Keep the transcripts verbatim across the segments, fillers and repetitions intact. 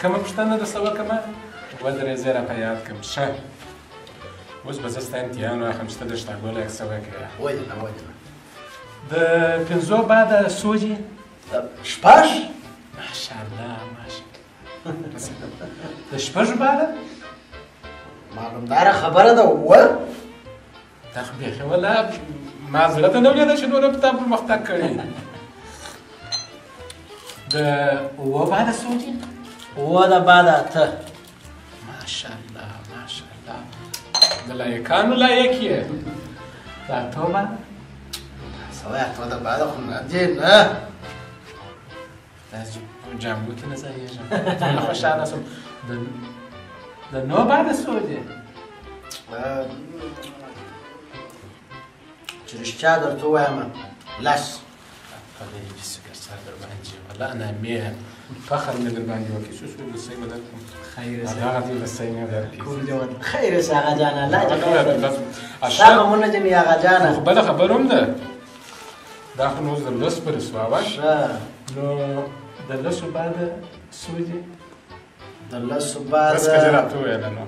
کومه پوښتنه درڅه وکړمه ودرې زه یې راته یاد کړم ښه اوس به زه ستا امتحان واخلم چې ته د شتاګوله یې څه وکړې ولې نه ولې نه د پنځو بعده څو دي شپږ ماشاءالله ماشاءالله د شپږو بعده معلومداره خبره ده اووه دا خو بیخي ولا ما زړه ته نه ولېده چې دونه په تا پرمختګ کړی د اووه بعده څو دي اووه د بعده اته ماشاءالله ماشاءالله د لایقانو لایق یې د اتو بعده سوی اتو د بعده خو نه دي نه داسې جامو کې نه ځایېږم ټوله خوشحاله شوم د نو بعده څو دي چې رښتیا درته ووایم لس خدای دې شکر سر در باندې والله انا مې فخر مې در باندې وکړي څه شو لسی به درکړم خیر هغه دې لسی مې درکړي خیر اوسې هغه جانه الله دې خیر درکړي ستا غمونه دې مې هغه جانه خو بله خبره هم ده دا خو نو اوس د لس پورې سوه نو د لسو بعده څو دي د لسو بعده بس که دې راته وویله نو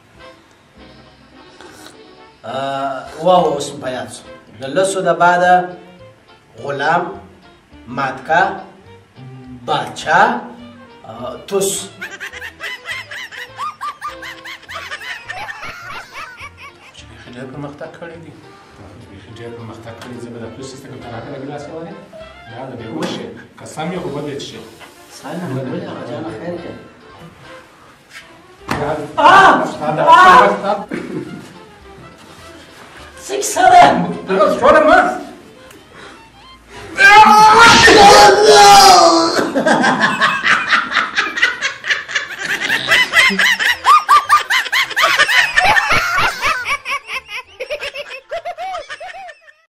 واو اوس مې په یاد شو د لسو د بعده غلام ماتکا باچا توس چې بیخي ډېر پرمختګ کړی دي بیخي ډېر پرمختګ کړی زه به د توس سیسته کوم ته راکړه ګیلاس یوانې دا د بې وشي قسم یې خو به دې څښي سالم ولې هغه جانه خیر کړه Six seven. Şöyle mi? Oh no!